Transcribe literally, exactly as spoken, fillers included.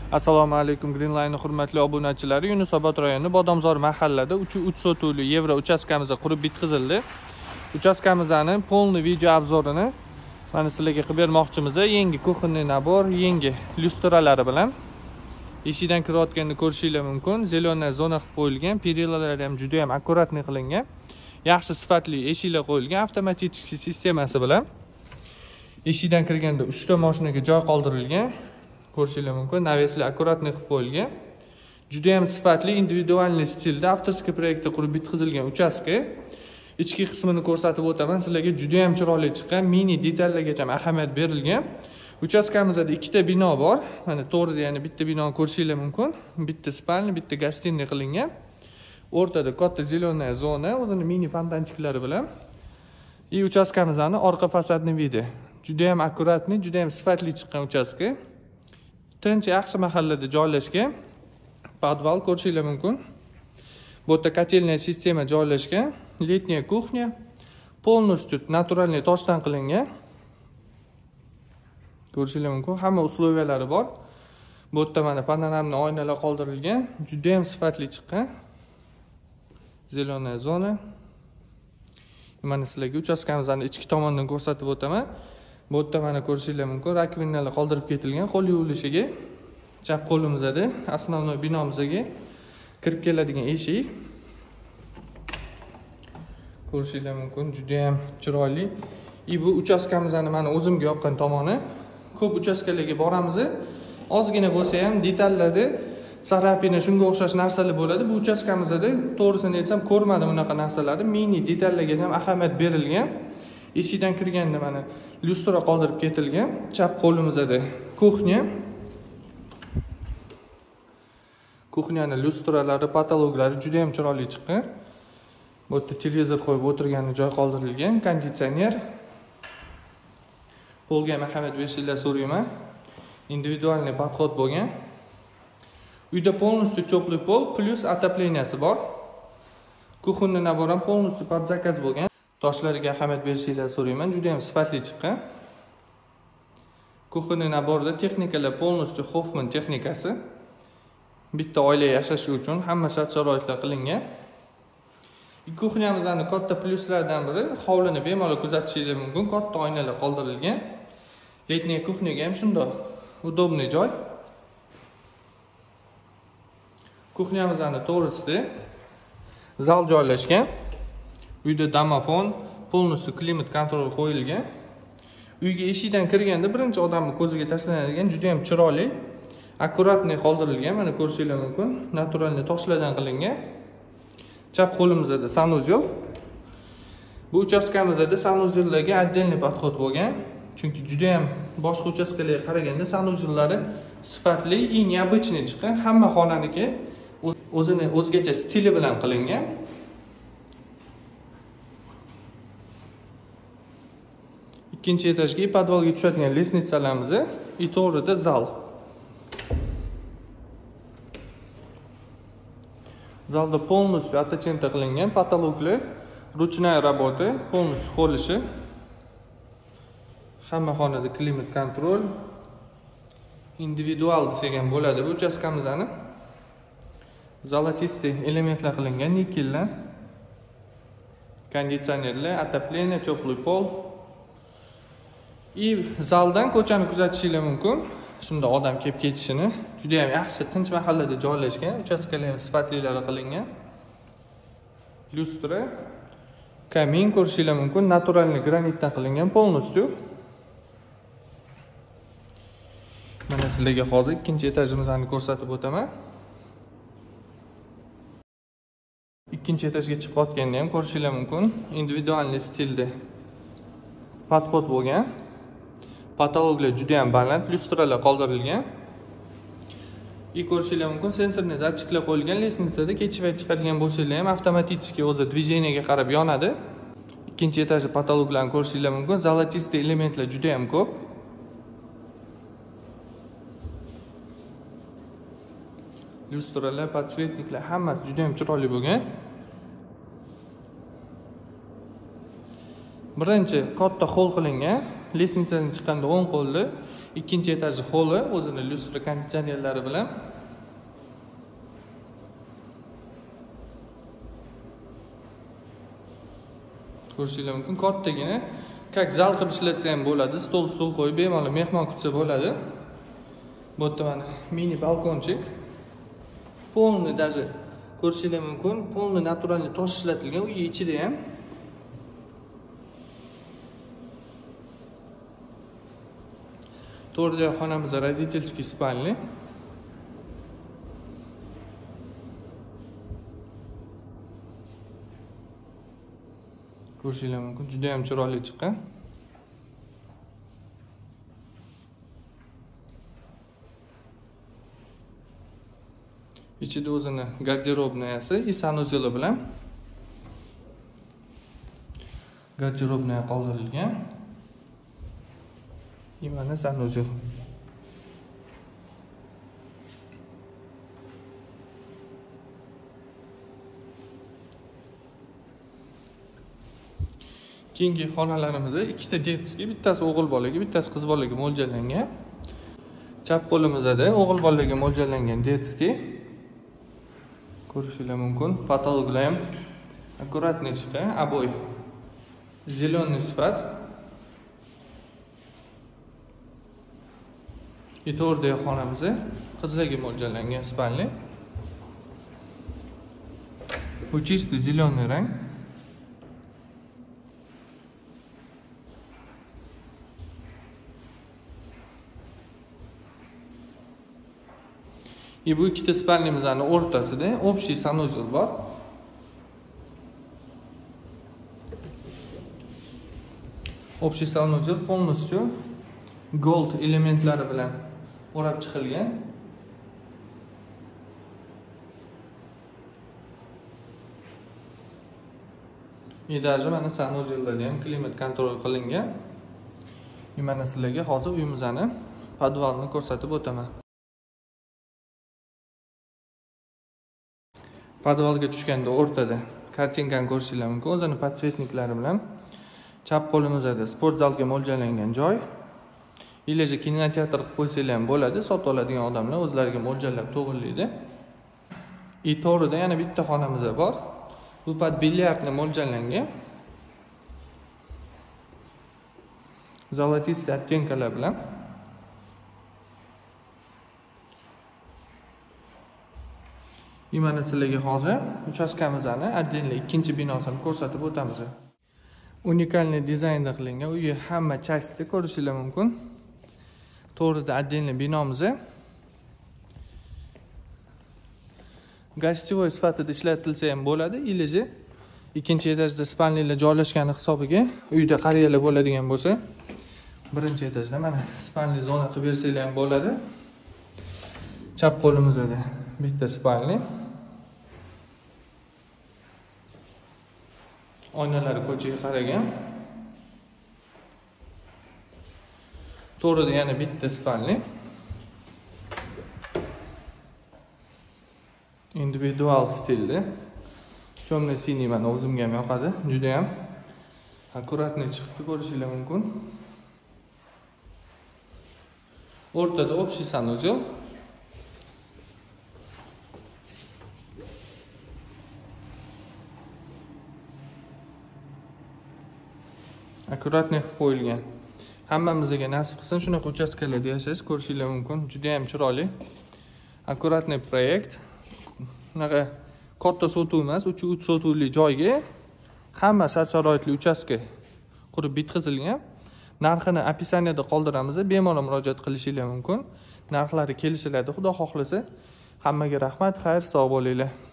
Assalomu alaykum Greenline hurmatli obunachilari. Yunusobod rayoni Bodomzor mahallada uch sotuvli yevro uchastkamiz qurib bitkazildi. Uchastkamizning полный video obzorini mana sizlarga qilib bermoqchimiz. Yangi kuxinniy nabor, yangi lyustralari bilan eshikdan kirayotganini ko'rishingiz mumkin. Zelena zona qilib qo'yilgan, perillalari ham juda ham akkuratni qilingan. Yaxshi sifatli eshiklar qo'yilgan, avtomatik sistemasi bilan eshikdan kirganda uchta mashinaga joy qoldirilgan. Ko'rishingiz mumkin. Naveslar akkuratni qilib qo'yilgan. Juda ham sifatli individualniy stilda avtoskiy proyektda qurib bitkazilgan uchastka. Ichki qismini ko'rsatib o'taman sizlarga. Juda ham chiroyli chiqqan, mini detallargacha ahamiyat berilgan. Uchastkamizda ikkita bino bor. Mana to'g'rida yana bitta binoni ko'rishingiz mumkin. Bitta spalni, bitta gastinniy qilingan. O'rtada katta zelena zona, o'zini mini fontanchiklari bilan. И uchastkamizning orqa fasadni vidi. Juda ham akkuratni, juda ham sifatli chiqqan uchastka. Tinch yaxshi mahallada joylashgan. Podval ko'rishingiz mumkin. Bu yerda kotelniya sistema joylashgan. Letniya kuxnya полностью naturalniy toshdan qilingan. Ko'rishingiz mumkin. Hamma usloviyalari bor. Bu yerda mana panoramli oynalar qoldirilgan. Juda ham sifatli chiqqan. Zelena zona. Mana sizlarga uchastkamizning ichki tomonidan ko'rsatib o'taman. Bu yerda mana ko'rishingiz mumkin. Rakvinalar qoldirib ketilgan, qo'l yuvilishiga. Chap qo'limizda основной binomizga kirib keladigan eshik. Ko'rishingiz mumkin, juda ham chiroyli. И bu uchastkamizning mana o'zimga yoqqan tomoni, ko'p uchastkalarga boramiz. Ozgina bo'lsa ham detallarda sarapina shunga o'xshash narsalar bo'ladi. Bu uchastkamizda to'g'risini aytsam ko'rmadim unaqa narsalarni. Mini detallarga ham ahamiyat berilgan. Eshikdan kirganda mana lyustra qoldirib ketilgan. Chap qo'limizda kuxnya. Kuxnyaning lyustralari, patologlari juda ham chiroyli chiqqan. Bu yerda televizor qo'yib o'tirgani joy qoldirilgan, konditsioner. Polga ham ahamiyat berishinglarni so'rayman. Individualniy podxod bo'lgan. Uyda полностью теплый pol plus отопленияsi bor. Kuxinniy nabor ham полностью под zakaz bo'lgan. Toshlariga ahamiyat berishinglarni so'rayman. Juda ham sifatli chiqqan. Kuxinniy naborda texnikalar полностью Hoffman texnikasi. Bitta oila yashashi uchun hamma shart-sharoitlar qilingan. Kuxnyamizning katta plyuslaridan biri hovlini bemalol kuzatishingiz mumkin. Katta oynalar qoldirilgan. Letniy kuxnyaga ham shunday udobniy joy. Kuxnyamizning to'g'risida zal joylashgan. Uyda domofon, полностью klimat kontrol qo'yilgan. Uyga eshikdan kirganda birinchi odamning ko'ziga tashlanadigan juda ham chiroyli, akkuratniy qoldirilgan. Mana ko'rishingiz mumkin. Naturalniy toshlardan qilingan. Chap qo'limizda sanuzel. Bu uchastkamizda sanuzellarga отдельный подход bo'lgan. Chunki juda ham boshqa uchastkalarga qaraganda sanuzellari sifatli, и необычный chiqqan. Hamma xonaniki o'zini o'zgacha stili bilan qilingan. Ikkinchi etajga, podvalga tushadigan lesnitsalarimiz, и to'g'rida zal. Zalda полностью отточенка qilingan, patologlar, ruchная работа, полностью qo'lishi. Hamma xonada klimat kontrol, individual desak ham bo'ladi. Bu uchastkamizning zolotistый elementlar qilingan, nikellar, konditsionerlar, отопление, теплый pol. И zaldan ko'chani kuzatishingiz mumkin. Shunda odam kelib ketishini. Juda ham yaxshi, tinch mahallada joylashgan. Uchastkalar ham sifatlilari qilingan. Lyustra, kamin ko'rishingiz mumkin. Naturalniy granitdan qilingan полностью. Mana sizlarga hozir ikkinchi etajimizni ko'rsatib o'taman. Ikkinchi etajga chiqayotganda ham ko'rishingiz mumkin. Individualniy stilda podxod bo'lgan. Patologlar juda ham baland, lyustralar qoldirilgan. И ko'rishingiz mumkin, sensorli datchiklar qo'yilgan. Lesnitsada kechib chiqadigan bo'lsanglar ham avtomatik o'zi движениyaga qarab yonadi. Ikkinchi etajda patologlarni ko'rishingiz mumkin. Zolotistый elementlar juda ham ko'p. Lyustralar, podsvetniklar hammasi juda ham chiroyli bo'lgan. Birinchi katta hol qilingan. Lesnitsadan chiqqanda o'ng qo'lli, ikkinchi etajli holi o'zini lyustra konditsionerlari bilan. Ko'rishingiz mumkin, kattagina, как zal qilib ishlatsa ham bo'ladi, stol stol qo'yib bemalol mehmon kutsa bo'ladi. Bu yerda mana mini balkonchik. Polni даже ko'rishingiz mumkin, polni naturalniy tosh ishlatilgan, uy ichida ham. To'rtda xonamiz родительский spalni. Ko'rishingiz mumkin, juda ham chiroyli chiqqan. Ichida o'zini garderobniyasi, и sanuzeli bilan garderobniya qoldirilgan. И mana sanuzel. Keyingi xonalarimizda ikkita detskiy, bittasi o'g'il bolaga, bittasi qiz bolaga mo'ljallangan. Chap qo'limizda o'g'il bolaga mo'ljallangan detskiy. Ko'rishingiz mumkin, patologlar ham akkuratniy chiqqan, обои зеленый sifat. И to'rtda xonamizda qizlarga mo'ljallangan spalni. Bu чистый зеленый rang. И bu ikkita spalnimizning o'rtasida общий sanuzel bor. Общий sanuzel полностью gold elementlari bilan o'rab chiqilgan. И даже mana sanuzellarda ham klimat kontrol qilingan. И mana sizlarga hozir uyimizning podvalini ko'rsatib o'taman. Podvalga tushganda o'rtada kartinkani ko'rishingiz mumkin, o'zini podsvetniklari bilan. Chap qo'limizda sport zalga mo'ljallangan joy. Ileji kinoteatr qilib qo'ysanglar ham bo'ladi, sotib oladigan odamlar o'zlariga mo'ljallab to'g'rilaydi. И to'g'rida yana bitta xonamiz bor. Bu pad bilyardni mo'ljallangan. Zolotistый оттенкlar bilan. И mana sizlarga hozir uchastkamizning отдельно ikkinchi binosini ko'rsatib o'tamiz. Unikalniy dizaynda qilingan uyi hamma части ko'rishingiz mumkin. To'g'rida отдельно binomiz. Gostевой sifatida ishlatilsa ham bo'ladi. Ileji ikkinchi etajda spalnilar joylashgani hisobiga uyda qariyalar bo'ladigan bo'lsa, birinchi etajda mana spalni zona qilib bersanglar ham bo'ladi. Chap qo'limizda bitta spalni. Oynalari ko'chaga qaragan. To'g'rida yana bitta spalni. Individual stilda. Temный siniy mana o'zimga ham yoqadi. Juda ham akkuratniy chiqib ko'rishingiz mumkin. O'rtada общий sanuzel. Akkuratniy qilib qo'yilgan. Hammamizga nasib qilsin shunaqa uchastkalarda yashash, ko'rishingiz mumkin. Juda ham chiroyli. Akkuratniy proyekt. Bunaqa katta sotuv emas, uch uch sotuvli joyga hamma shart-sharoitli uchastka qurib bitkazilgan. Narxini описаниеda qoldiramiz, bemalol murojaat qilishingiz mumkin. Narxlari kelishiladi, xudo xohlasa. Hammaga rahmat, xayr, sog' bo'linglar.